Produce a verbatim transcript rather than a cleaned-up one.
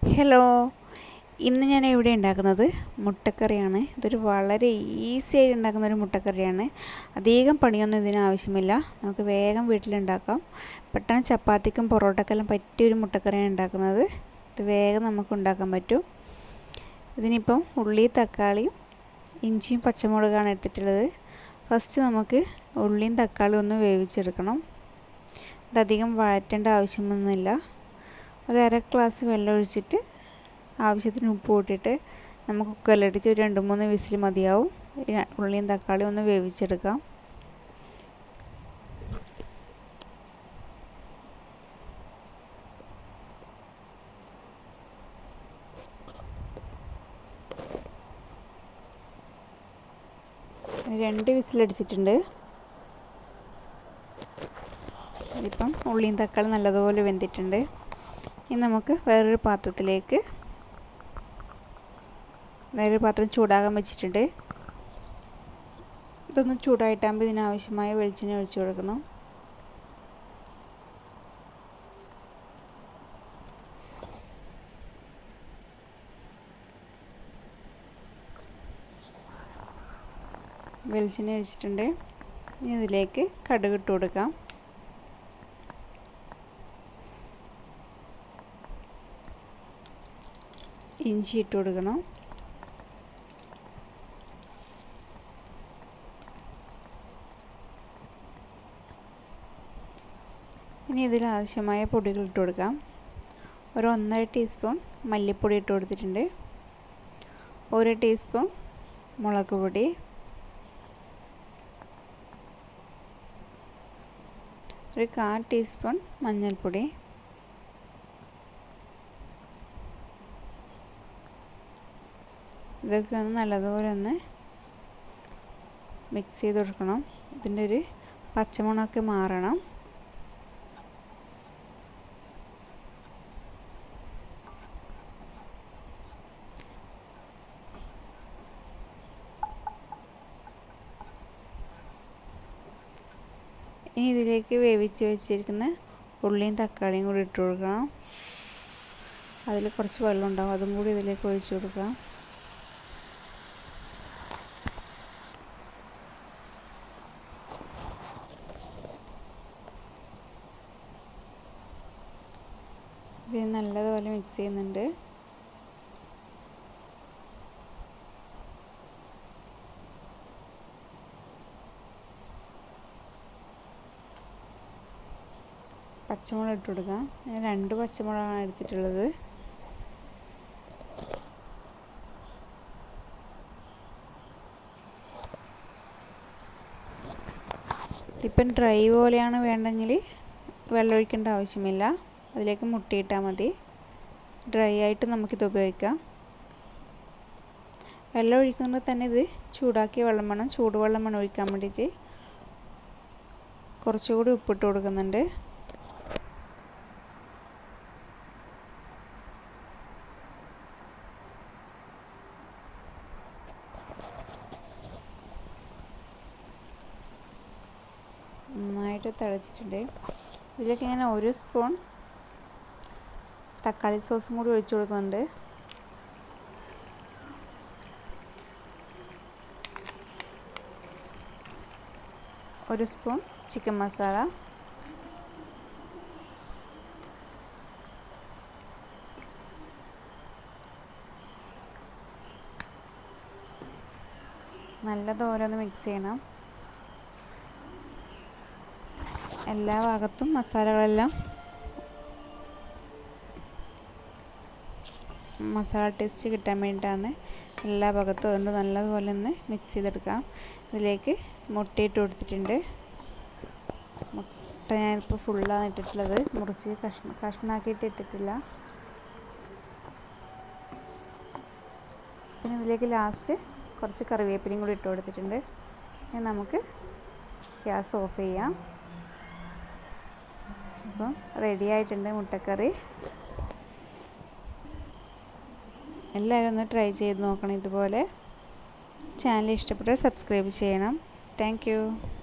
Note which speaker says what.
Speaker 1: Hello, ഇന്ന് ഞാൻ ഇവിടെ ഉണ്ടാക്കുന്നത് മുട്ടക്കറിയാണ്. ഇതൊരു വളരെ ഈസി ആയി ഉണ്ടാക്കുന്ന ഒരു മുട്ടക്കറിയാണ്. അധികം പണിയൊന്നും ഇതിന് ആവശ്യമില്ല. നമുക്ക് വേഗം വീട്ടിലുണ്ടാക്കാം. പെട്ടെന്ന് ചപ്പാത്തിക്കും പൊറോട്ടക്കെല്ലാം പറ്റിയൊരു മുട്ടക്കറിയാണ് ഉണ്ടാക്കുന്നത്. ഇത് വേഗം നമുക്ക് ഉണ്ടാക്കാൻ പറ്റും. ഇതിനിപ്പം ഉള്ളി, തക്കാളിയും ഇഞ്ചിയും പച്ചമുളകാണ് എടുത്തിട്ടുള്ളത്. ഫസ്റ്റ് നമുക്ക് ഉള്ളിയും തക്കാളിയും ഒന്ന് വേവിച്ചെടുക്കണം. ഇതധികം വഴറ്റേണ്ട ആവശ്യമൊന്നുമില്ല. ഒരു അര ഗ്ലാസ് വെള്ളം ഒഴിച്ചിട്ട് ആവശ്യത്തിന് ഉപ്പ് കൂട്ടിയിട്ട് നമുക്ക് കുക്കറിലിട്ടിട്ട് ഒരു രണ്ട് മൂന്ന് വിസിൽ മതിയാവും. ഉള്ളിയും തക്കാളിയും ഒന്ന് വേവിച്ചെടുക്കാം. രണ്ട് വിസിലടിച്ചിട്ടുണ്ട്. ഇതിപ്പം ഉള്ളിയും തക്കാളി നല്ലതുപോലെ വെന്തിട്ടുണ്ട്. ഇനി നമുക്ക് വേറൊരു പാത്രത്തിലേക്ക് വേറൊരു പാത്രം ചൂടാകാൻ വെച്ചിട്ടുണ്ട്. ഇതൊന്ന് ചൂടായിട്ടാകുമ്പോൾ ഇതിനാവശ്യമായ വെളിച്ചെണ്ണ ഒഴിച്ചു കൊടുക്കണം. വെളിച്ചെണ്ണ ഒഴിച്ചിട്ടുണ്ട്. ഇനി ഇതിലേക്ക് കടുക് ഇട്ട് കൊടുക്കാം. ഇഞ്ചി ഇട്ട് കൊടുക്കണം. ഇനി ഇതിൽ ആവശ്യമായ പൊടികൾ ഇട്ട് കൊടുക്കാം. ഒരു ഒന്നര ടീസ്പൂൺ മല്ലിപ്പൊടി ഇട്ട് കൊടുത്തിട്ടുണ്ട്. ഒരു ടീസ്പൂൺ മുളക് പൊടി, ഒരു കാൽ ടീസ്പൂൺ മഞ്ഞൾപ്പൊടി, ഇതൊക്കെ ഒന്ന് നല്ലതുപോലെ ഒന്ന് മിക്സ് ചെയ്ത് കൊടുക്കണം. ഇതിൻ്റെ ഒരു പച്ചമണമൊക്കെ മാറണം. ഇനി ഇതിലേക്ക് വേവിച്ച് വെച്ചിരിക്കുന്ന ഉള്ളിയും തക്കാളിയും കൂടി ഇട്ട് കൊടുക്കണം. അതിൽ കുറച്ച് വെള്ളം ഉണ്ടാവും, അതും കൂടി ഇതിലേക്ക് ഒഴിച്ചു കൊടുക്കാം. ഇത് നല്ലതുപോലെ മിക്സ് ചെയ്യുന്നുണ്ട്. പച്ചമുളക് ഇട്ട് കൊടുക്കാം. ഞാൻ രണ്ട് പച്ചമുളകാണ് എടുത്തിട്ടുള്ളത്. ഇപ്പം ഡ്രൈ പോലെയാണ് വേണ്ടെങ്കിൽ വെള്ളം ഒഴിക്കേണ്ട ആവശ്യമില്ല. അതിലേക്ക് മുട്ടയിട്ടാൽ മതി. ഡ്രൈ ആയിട്ട് നമുക്കിത് ഉപയോഗിക്കാം. വെള്ളം ഒഴിക്കുമ്പോൾ തന്നെ ഇത് ചൂടാക്കിയ വെള്ളം വേണം, ചൂടുവെള്ളം വേണം ഒഴിക്കാൻ വേണ്ടിയിട്ട്. കുറച്ചുകൂടി ഉപ്പിട്ട് കൊടുക്കുന്നുണ്ട്. നന്നായിട്ട് തിളച്ചിട്ടുണ്ട്. ഇതിലേക്ക് ഞാൻ ഒരു സ്പൂൺ തക്കാളി സോസും കൂടി ഒഴിച്ചു കൊടുക്കുന്നുണ്ട്. ഒരു സ്പൂൺ ചിക്കൻ മസാല, നല്ലതുപോലെ ഒന്ന് മിക്സ് ചെയ്യണം. എല്ലാ ഭാഗത്തും മസാലകളെല്ലാം മസാല ടേസ്റ്റ് കിട്ടാൻ വേണ്ടിയിട്ടാണ് എല്ലാ ഭാഗത്തും. അതുകൊണ്ട് നല്ലതുപോലെ ഒന്ന് മിക്സ് ചെയ്തെടുക്കാം. ഇതിലേക്ക് മുട്ടയിട്ട് കൊടുത്തിട്ടുണ്ട്. മുട്ട ഞാനിപ്പോൾ ഫുള്ളാണ് ഇട്ടിട്ടുള്ളത്, മുറിച്ച് കഷ്ണം കഷ്ണാക്കിയിട്ട് ഇട്ടിട്ടില്ല. പിന്നെ ഇതിലേക്ക് ലാസ്റ്റ് കുറച്ച് കറിവേപ്പിലയും കൂടി ഇട്ട് കൊടുത്തിട്ടുണ്ട്. ഇനി നമുക്ക് ഗ്യാസ് ഓഫ് ചെയ്യാം. അപ്പം റെഡി ആയിട്ടുണ്ട് മുട്ടക്കറി. എല്ലാവരും ഒന്ന് ട്രൈ ചെയ്ത് നോക്കണം ഇതുപോലെ. ചാനൽ ഇഷ്ടപ്പെട്ടാൽ സബ്സ്ക്രൈബ് ചെയ്യണം. Thank U.